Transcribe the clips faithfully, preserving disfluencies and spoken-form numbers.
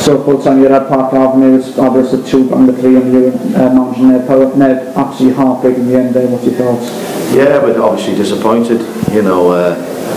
So full time you're at Park Avenue, Aberystwyth two, Bangor three, and you uh, managing Neville Powell. Nev, absolutely heartbreaking in the end there. What's your thoughts? Yeah, but obviously disappointed. You know, uh,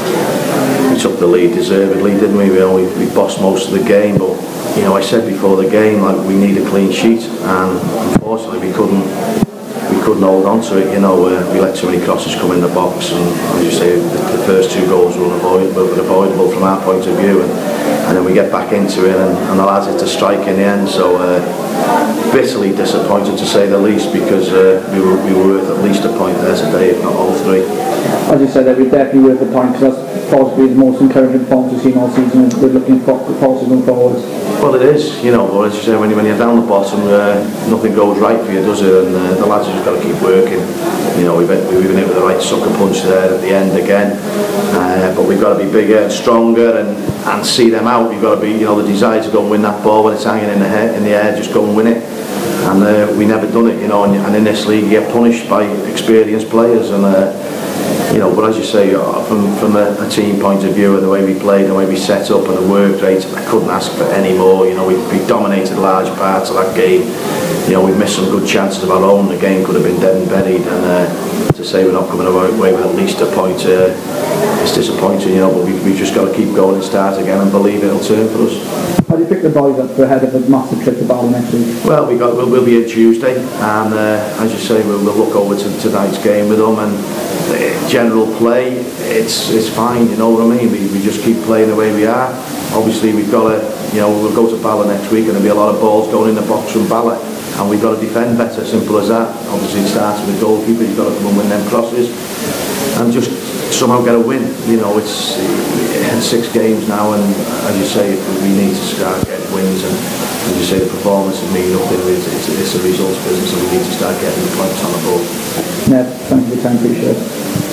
we took the lead deservedly, didn't we? We, you know, we? we bossed most of the game, but you know, I said before the game, like, we need a clean sheet, and unfortunately we couldn't. We couldn't hold on to it. You know, uh, we let too many crosses come in the box, and as you say, the, the first two goals were unavoidable, were avoidable from our point of view, and, and then we get back into it, and, and allows it to strike in the end. So uh, bitterly disappointed, to say the least, because uh, we were we were worth at least a point there today, if not all three. As you said, we're definitely worth a point, because that's possibly the most encouraging point we've seen all season. We're looking for positive going forward. Well, it is, you know, but as you say, when, you, when you're down the bottom, uh, nothing goes right for you, does it? And uh, the lads have just got to keep working. You know, we've been, we've been hit with the right sucker punch there at the end again, uh, but we've got to be bigger and stronger, and, and see them out. We've got to be, you know, the desire to go and win that ball when it's hanging in the, head, in the air, just go and win it. And uh, we never done it, you know, and, and in this league you get punished by experienced players, and uh, you know, but as you say, from, from a, a team point of view, and the way we played, the way we set up, and the work rate, I couldn't ask for any more. You know, we, we dominated large parts of that game. You know, we missed some good chances of our own. The game could have been dead and buried, and uh, to say we're not coming away with at least a point, uh, it's disappointing, you know, but we, we've just got to keep going and start again and believe it'll turn for us. How do you pick the boys up ahead of a massive trip to Bangor next week? Well, we got, we'll, we'll be here Tuesday, and uh, as you say, we'll, we'll look over to tonight's game with them, and the general play, it's it's fine, you know what I mean? We, we just keep playing the way we are. Obviously, we've got to, you know, we'll go to Bala next week, and there'll be a lot of balls going in the box from Bala, and we've got to defend better, simple as that. Obviously, it starts with the goalkeeper. You've got to come and win them crosses, and just somehow get a win. You know, it's, it's six games now, and as you say, we need to start getting wins, and as you say, the performances mean nothing. It's, it's, it's a results business, and we need to start getting the points on the board. Nev, thank you for your time, appreciate it.